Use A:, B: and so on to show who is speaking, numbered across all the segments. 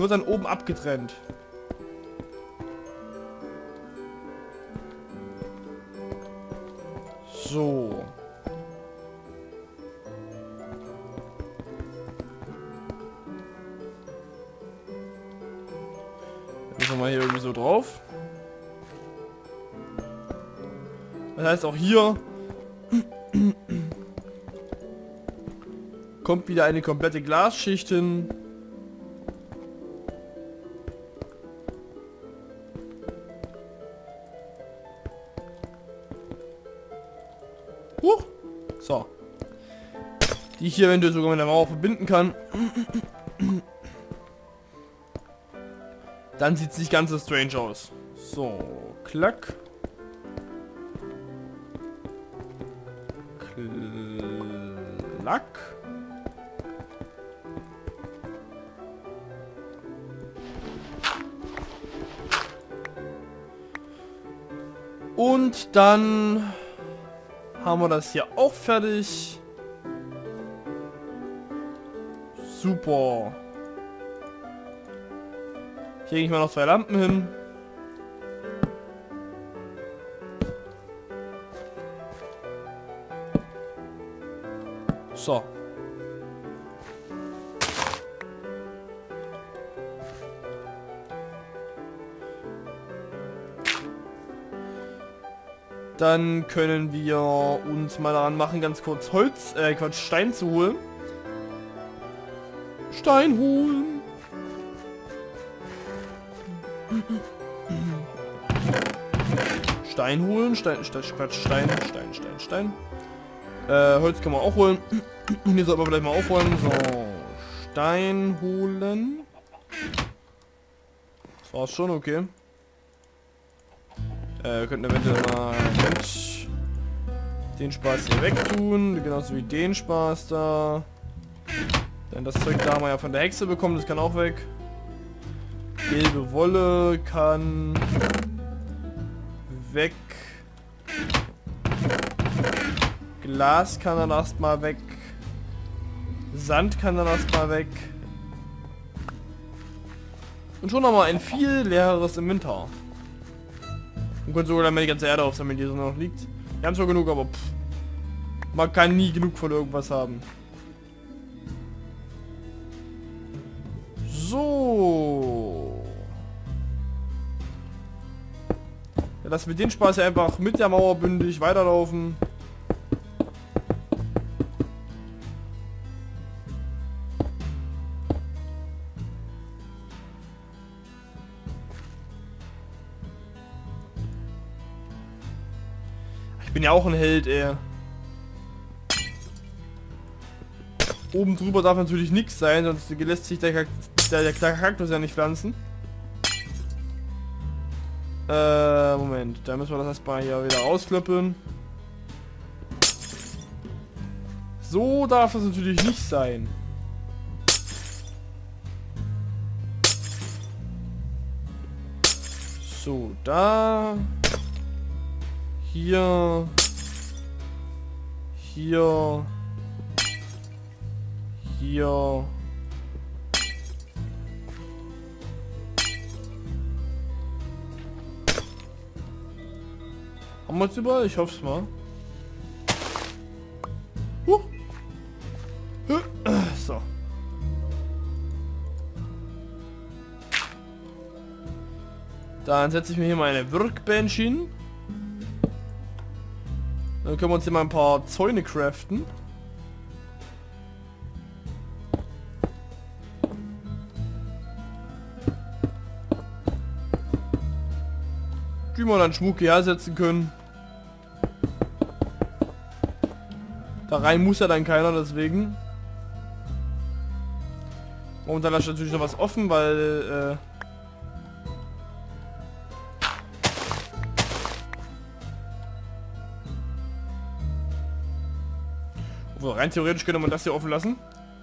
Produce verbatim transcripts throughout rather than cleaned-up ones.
A: wird dann oben abgetrennt. So. Müssen wir mal hier irgendwie so drauf. Das heißt auch hier kommt wieder eine komplette Glasschicht hin. Huch. So. Die ich hier eventuell sogar mit der Mauer verbinden kann. Dann sieht es nicht ganz so strange aus. So, klack. Klack. Und dann haben wir das hier auch fertig. Super. Hier lege ich mal noch zwei Lampen hin. So. Dann können wir uns mal daran machen, ganz kurz Holz, äh, Quatsch, Stein zu holen. Stein holen. Stein holen, Stein, Stein, Quatsch, Stein, Stein, Stein, Stein. Äh, Holz kann man auch holen. Hier sollten wir vielleicht mal aufräumen. So, Stein holen. Das war's schon, okay. Äh, wir könnten eventuell mal Mensch, den Spaß hier wegtun, genauso wie den Spaß da. Denn das Zeug da haben wir ja von der Hexe bekommen, das kann auch weg. Gelbe Wolle kann weg. Glas kann dann erstmal weg. Sand kann dann erstmal weg. Und schon haben wir ein viel leereres Inventar. Und können sogar dann mal die ganze Erde aufsammeln, die so noch liegt. Wir haben zwar genug, aber pff, man kann nie genug von irgendwas haben. So. Ja, lassen wir den Spaß ja einfach mit der Mauer bündig weiterlaufen. Ich bin ja auch ein Held, ey. Oben drüber darf natürlich nichts sein, sonst lässt sich der, der, der Kaktus ja nicht pflanzen. Äh, Moment. Da müssen wir das erstmal hier wieder ausklöppeln. So darf das natürlich nicht sein. So, da... Hier, hier, hier. Haben wir es überall? Ich hoffe es mal. Huh. So. Dann setze ich mir hier mal eine Workbench hin. Dann können wir uns hier mal ein paar Zäune craften. Die wir dann Schmuck hersetzen können. Da rein muss ja dann keiner, deswegen. Momentan lasse ich natürlich noch was offen, weil... Äh, rein theoretisch könnte man das hier offen lassen.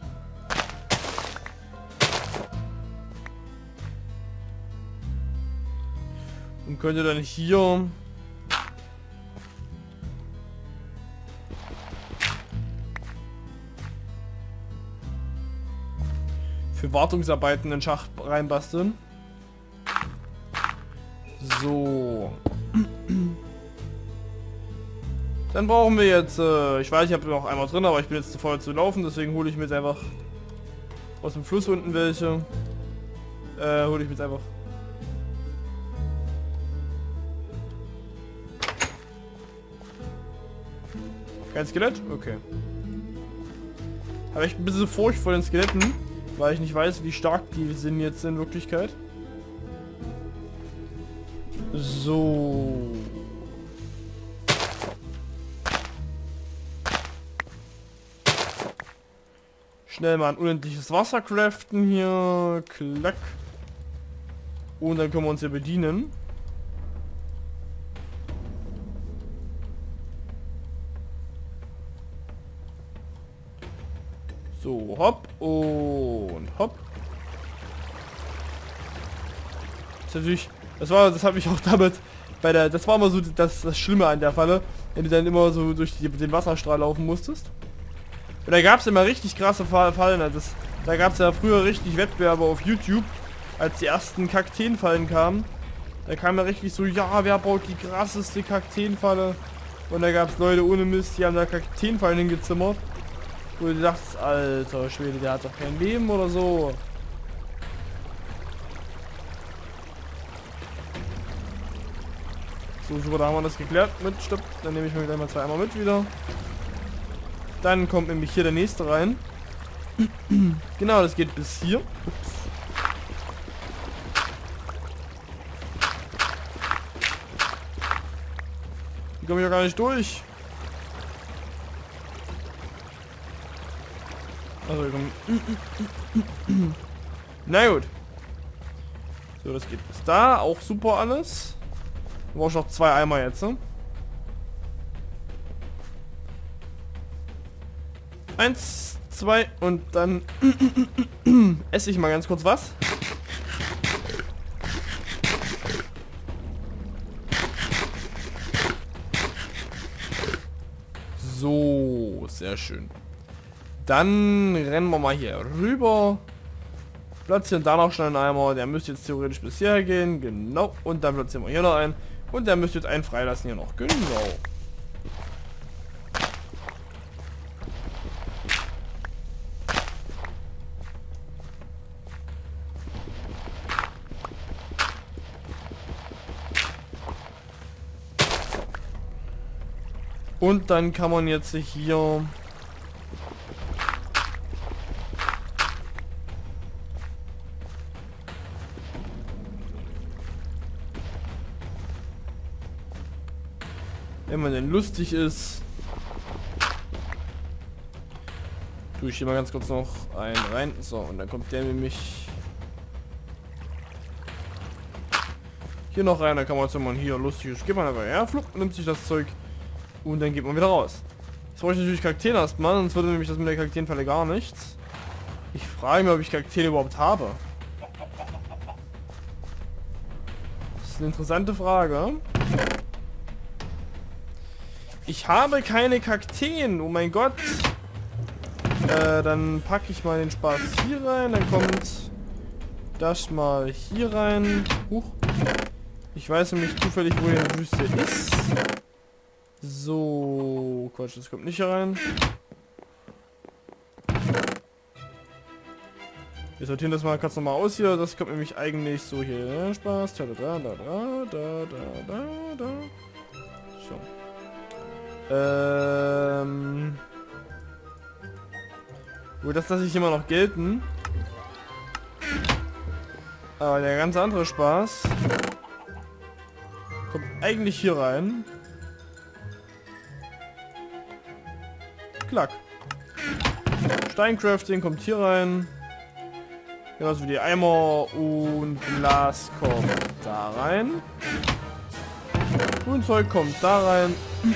A: Und könnte dann hier für Wartungsarbeiten in den Schacht reinbasteln. So. Dann brauchen wir jetzt, äh, ich weiß, ich habe noch einmal drin, aber ich bin jetzt zu voll zu laufen, deswegen hole ich mir jetzt einfach aus dem Fluss unten welche. Äh, hole ich mir jetzt einfach. Kein Skelett? Okay. Habe ich ein bisschen Furcht vor den Skeletten, weil ich nicht weiß, wie stark die sind jetzt in Wirklichkeit. So. Schnell mal ein unendliches Wasser craften hier. Klack. Und dann können wir uns hier bedienen. So, hopp und hopp. Das ist natürlich, das war, das habe ich auch damit bei der, das war immer so das, das Schlimme an der Falle, wenn du dann immer so durch die, den Wasserstrahl laufen musstest. Und da gab es immer richtig krasse Fallen. Also das, da gab es ja früher richtig Wettbewerbe auf YouTube, als die ersten Kakteenfallen kamen. Da kam ja richtig so, ja, wer baut die krasseste Kakteenfalle? Und da gab es Leute ohne Mist, die haben da Kakteenfallen hingezimmert. Wo du dachtest, alter Schwede, der hat doch kein Leben oder so. So, super, da haben wir das geklärt. Mit, stopp. Dann nehme ich mir gleich mal zwei Eimer mit wieder. Dann kommt nämlich hier der nächste rein. Genau, das geht bis hier. Ups. Hier komme ich ja gar nicht durch. Also, wir kommen. Na gut. So, das geht bis da. Auch super alles. Du brauchst noch zwei Eimer jetzt, ne? Eins, zwei und dann esse ich mal ganz kurz was. So, sehr schön. Dann rennen wir mal hier rüber. Platzieren da noch schnell einen Eimer. Der müsste jetzt theoretisch bis hierher gehen. Genau. Und dann platzieren wir hier noch einen. Und der müsste jetzt einen freilassen hier noch. Genau. Und dann kann man jetzt hier wenn man denn lustig ist, tue ich hier mal ganz kurz noch einen rein. So, und dann kommt der nämlich hier noch rein. Da kann man jetzt, wenn man hier lustig ist, geht man einfach her, flupp, nimmt sich das Zeug und dann geht man wieder raus. Jetzt brauche ich natürlich Kakteen erstmal, sonst würde nämlich das mit der Kakteenfalle gar nichts. Ich frage mich, ob ich Kakteen überhaupt habe. Das ist eine interessante Frage. Ich habe keine Kakteen, oh mein Gott. Äh, dann packe ich mal den Spaß hier rein, dann kommt das mal hier rein. Huch. Ich weiß nämlich zufällig, wo die Wüste ist. So, Quatsch, das kommt nicht hier rein. Wir sortieren das mal kurz nochmal aus hier. Das kommt nämlich eigentlich so hier. Spaß. Da, da, da, da, da, da, da. So. Ähm. Gut, das lasse ich immer noch gelten. Aber der ganz andere Spaß kommt eigentlich hier rein. Klack. Steincrafting kommt hier rein. Genauso wie die Eimer und Glas kommt da rein. Grünzeug kommt da rein.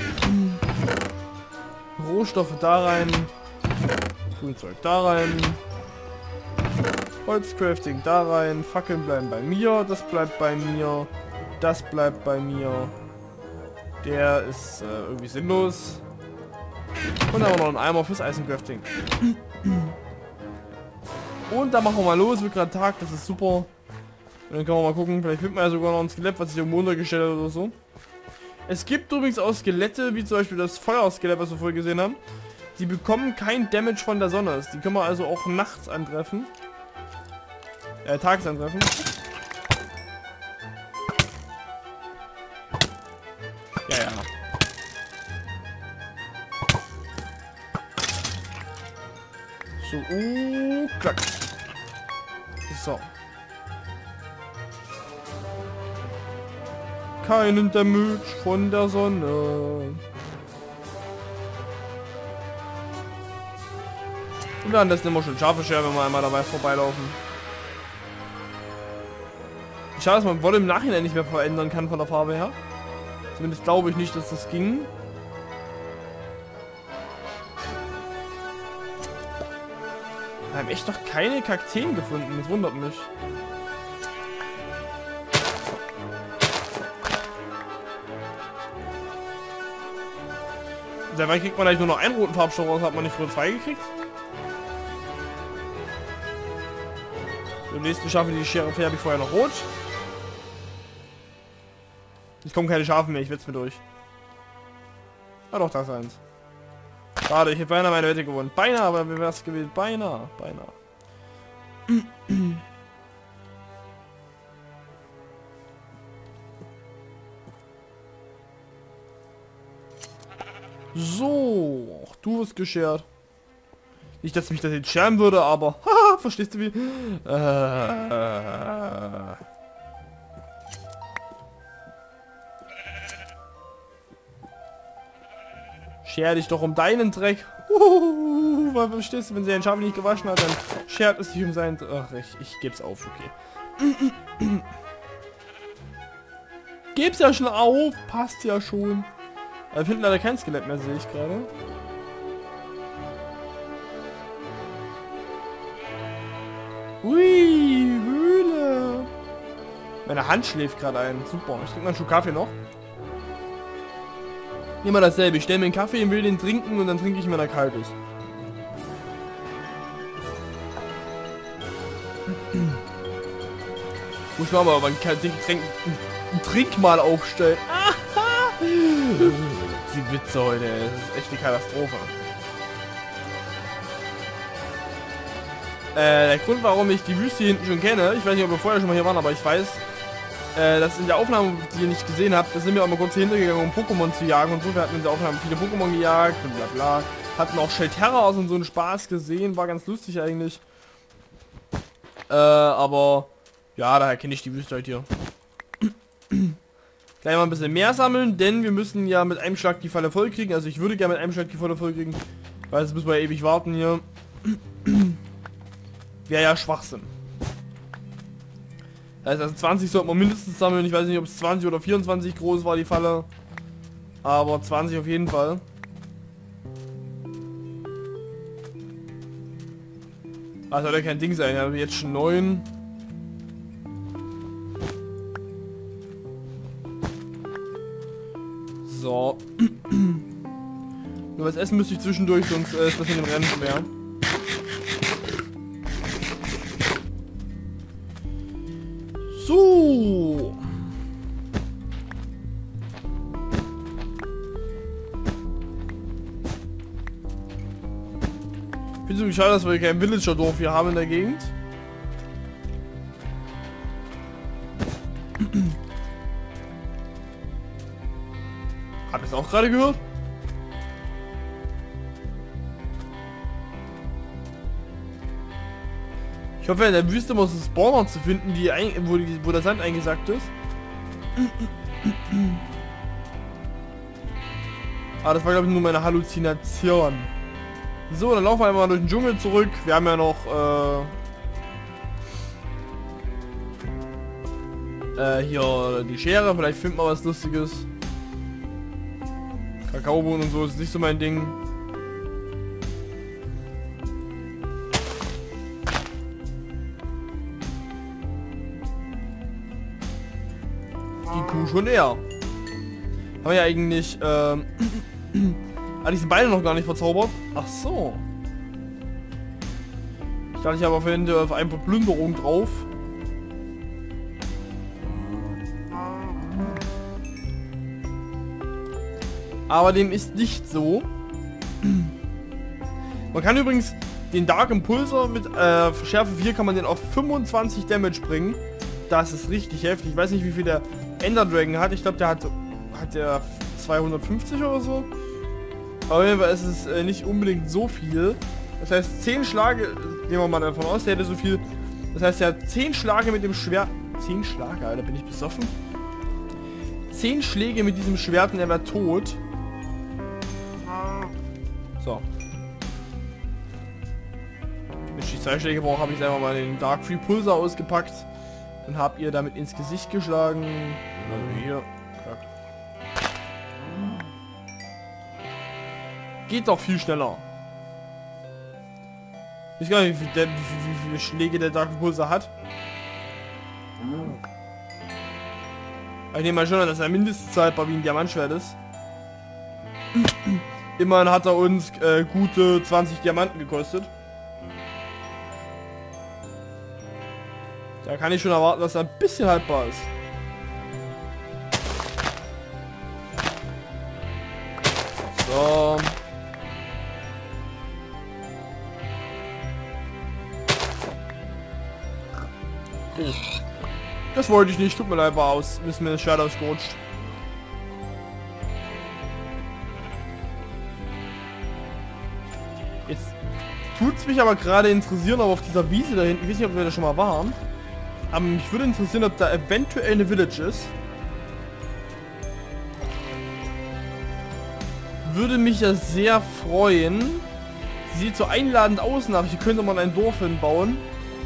A: Rohstoffe da rein. Grünzeug da rein. Holzcrafting da rein. Fackeln bleiben bei mir. Das bleibt bei mir. Das bleibt bei mir. Der ist äh, irgendwie sinnlos. Und dann haben wir noch einen Eimer fürs Eisencrafting. Und dann machen wir mal los, wird gerade Tag, das ist super. Und dann können wir mal gucken, vielleicht findet man ja sogar noch ein Skelett, was sich irgendwo untergestellt hat oder so. Es gibt übrigens auch Skelette, wie zum Beispiel das Feuerskelett, was wir vorher gesehen haben. Die bekommen kein Damage von der Sonne. Die können wir also auch nachts antreffen. Äh, tags antreffen. Ja, ja. So, uh, klack. So. Keinen Damage von der Sonne. Und dann das immer schon scharfe Scherben, wenn wir einmal dabei vorbeilaufen. Schade, dass man Wolle im Nachhinein nicht mehr verändern kann von der Farbe her. Zumindest glaube ich nicht, dass das ging. Wir haben echt noch keine Kakteen gefunden, das wundert mich. Dabei kriegt man eigentlich nur noch einen roten Farbstoff raus, hat man nicht früher zwei gekriegt. Im nächsten schaffe ich die Schere, färbe ich vorher noch rot. Es kommen keine Schafen mehr, ich wetze mir durch. Ah doch, da ist eins. Schade, ich hätte beinahe meine Wette gewonnen. Beinahe, aber wie wäre es gewesen? Beinahe, beinahe. So, auch du wirst geschert. Nicht, dass mich das jetzt scheren würde, aber haha, verstehst du wie? Äh, Scher dich doch um deinen Dreck. Uh, verstehst du, wenn sie ein Schaf nicht gewaschen hat, dann schert es sich um seinen... Ach, ich, ich geb's auf, okay. Geb's ja schon auf, passt ja schon. Wir finden leider kein Skelett mehr, sehe ich gerade. Ui, Höhle. Meine Hand schläft gerade ein. Super. Ich trinke mal einen Schluck Kaffee noch. Immer dasselbe. Ich stelle mir einen Kaffee und will den trinken und dann trinke ich, wenn er kalt ist. Muss man aber einen Trink, einen Trink mal aufstellen. Die Witze heute, das ist echt eine Katastrophe. Äh, der Grund, warum ich die Wüste hier hinten schon kenne, ich weiß nicht, ob wir vorher schon mal hier waren, aber ich weiß, äh, dass in der Aufnahme, die ihr nicht gesehen habt, da sind wir auch mal kurz hier hintergegangen, um Pokémon zu jagen und so. Wir hatten in der Aufnahme viele Pokémon gejagt und bla bla. Hatten auch Shelterras und so einen Spaß gesehen, war ganz lustig eigentlich. Äh, aber, ja, daher kenne ich die Wüste halt hier. Gleich mal ein bisschen mehr sammeln, denn wir müssen ja mit einem Schlag die Falle voll kriegen. Also ich würde gerne mit einem Schlag die Falle voll kriegen, weil jetzt müssen wir ja ewig warten hier. Wäre ja Schwachsinn. Das heißt, also zwanzig sollte man mindestens sammeln. Ich weiß nicht, ob es zwanzig oder vierundzwanzig groß war, die Falle. Aber zwanzig auf jeden Fall. Also soll ja kein Ding sein. Ja, jetzt schon neun. So. Nur was essen müsste ich zwischendurch, sonst äh, ist das in dem Rennen schwer. So. Ich finde es so schade, dass wir kein Villager-Dorf hier haben in der Gegend. Hab ich es auch gerade gehört? Ich hoffe, in der Wüste muss es Spawner zu finden, die ein, wo, die, wo der Sand eingesackt ist. Ah, das war glaube ich nur meine Halluzination. So, dann laufen wir einmal durch den Dschungel zurück. Wir haben ja noch äh, äh, hier die Schere. Vielleicht finden wir was Lustiges. Kakaobohnen und so ist nicht so mein Ding. Die Kuh schon eher. Haben wir ja eigentlich, ähm... ah, die sind beide noch gar nicht verzaubert. Ach so. dachte, ich habe auf jeden Fall auf eine Plünderung drauf. Aber dem ist nicht so. Man kann übrigens den Dark Impulsor mit äh, Schärfe vier kann man den auf fünfundzwanzig Damage bringen. Das ist richtig heftig. Ich weiß nicht, wie viel der Ender Dragon hat. Ich glaube, der hat, hat der zweihundertfünfzig oder so. Aber auf jeden Fall ist es äh, nicht unbedingt so viel. Das heißt, zehn Schlage, nehmen wir mal davon aus, der hätte so viel. Das heißt, er hat zehn Schlage mit dem Schwert. zehn Schlage, Alter, bin ich besoffen? zehn Schläge mit diesem Schwert und er wäre tot. So. Wenn ich die zwei Schläge brauche, habe ich einfach mal den Dark Repulsor ausgepackt und habe ihr damit ins Gesicht geschlagen. Also hier. Kack. Geht doch viel schneller. Ich weiß gar nicht, wie, viel, der, wie, viel, wie viele Schläge der Dark Repulsor hat. Aber ich nehme mal schon an, dass er mindestens zahlbar wie ein Diamantschwert ist. Immerhin hat er uns äh, gute zwanzig Diamanten gekostet. Da kann ich schon erwarten, dass er ein bisschen haltbar ist. So. Oh. Das wollte ich nicht, tut mir leid, war aus. Ist mir das Schwert ausgerutscht. Jetzt tut es mich aber gerade interessieren, aber auf dieser Wiese da hinten, ich weiß nicht, ob wir da schon mal waren. Aber mich würde interessieren, ob da eventuell eine Village ist. Würde mich ja sehr freuen. Sie sieht so einladend aus nach, hier könnte man ein Dorf hinbauen.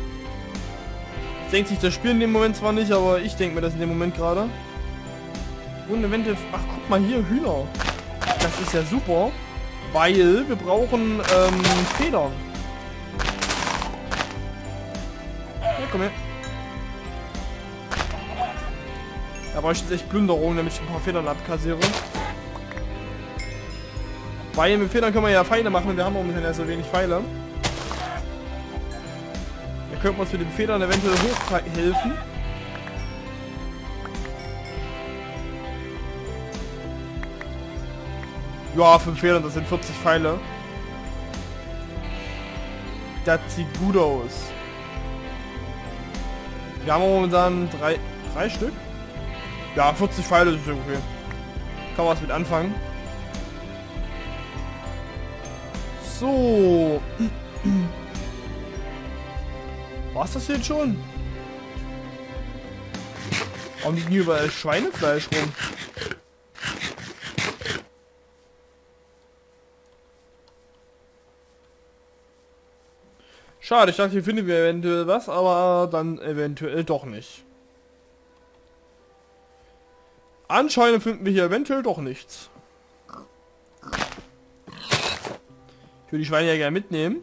A: Denkt sich das Spiel in dem Moment zwar nicht, aber ich denke mir das in dem Moment gerade. Und eventuell... Ach, guck mal hier, Hühner. Das ist ja super. Weil wir brauchen ähm, Federn. Ja, komm her. Da brauche ich jetzt echt Plünderung, damit ich ein paar Federn abkassiere. Weil mit Federn können wir ja Pfeile machen und wir haben momentan ja so wenig Pfeile. Da könnten wir uns mit den Federn eventuell hochhelfen. Ja, fünf Federn, das sind vierzig Pfeile. Das sieht gut aus. Wir haben momentan drei, drei Stück. Ja, vierzig Pfeile ist okay. Kann man was mit anfangen. So. War's das jetzt schon? Warum liegen hier überall Schweinefleisch rum? Schade, ich dachte, hier finden wir eventuell was, aber dann eventuell doch nicht. Anscheinend finden wir hier eventuell doch nichts. Ich würde die Schweine ja gerne mitnehmen.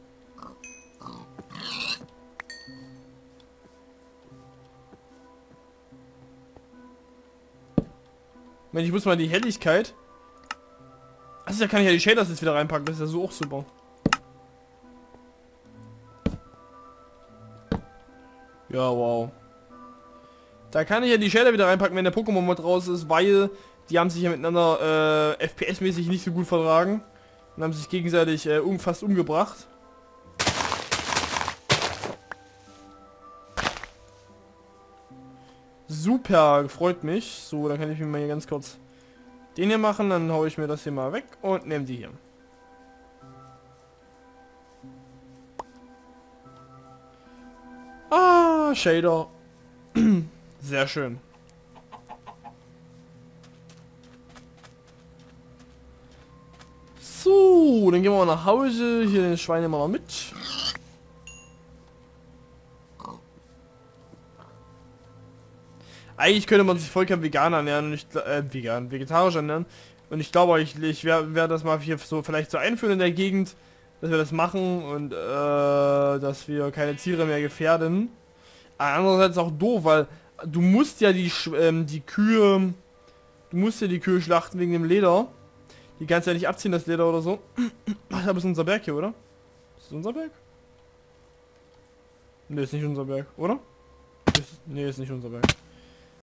A: Mensch, ich muss mal die Helligkeit. Also da kann ich ja die Shaders jetzt wieder reinpacken, das ist ja so auch super. Ja, wow. Da kann ich ja die Shader wieder reinpacken, wenn der Pokémon-Mod raus ist, weil die haben sich ja miteinander äh, F P S-mäßig nicht so gut vertragen. Und haben sich gegenseitig äh, um, fast umgebracht. Super, freut mich. So, dann kann ich mir mal hier ganz kurz den hier machen. Dann haue ich mir das hier mal weg und nehme die hier. Ah, Shader. Sehr schön. So, dann gehen wir mal nach Hause. Hier den Schwein nehmen wir mal mit. Eigentlich könnte man sich vollkommen vegan ernähren und nicht äh, vegan, vegetarisch ernähren. Und ich glaube, ich, ich werde werd das mal hier so vielleicht so einführen in der Gegend, dass wir das machen und äh, dass wir keine Tiere mehr gefährden. Aber andererseits auch doof, weil du musst ja die ähm, die Kühe, du musst ja die Kühe schlachten wegen dem Leder. Die kannst du ja nicht abziehen, das Leder oder so. Ach, das ist unser Berg hier, oder? Ist das unser Berg? Ne, ist nicht unser Berg, oder? Ist, nee, ist nicht unser Berg.